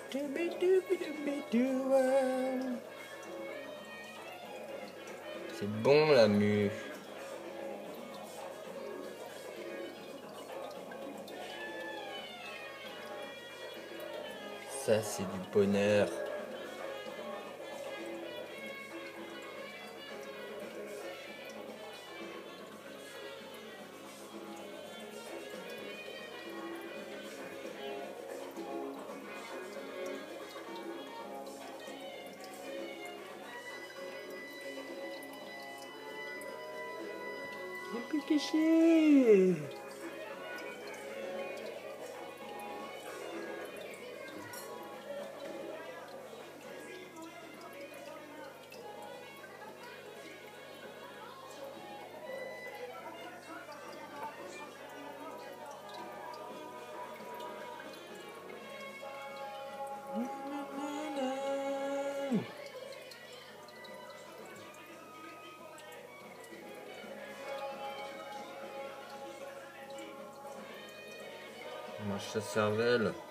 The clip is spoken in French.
C'est bon la mue. Ça c'est du bonheur. Il peut cacher. Mange sa cervelle.